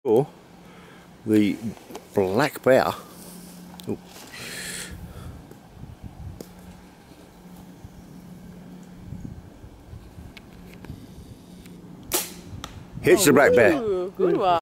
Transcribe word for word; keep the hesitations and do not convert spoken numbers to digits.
Or the black bear. Ooh. Hits the black bear. Ooh, good one.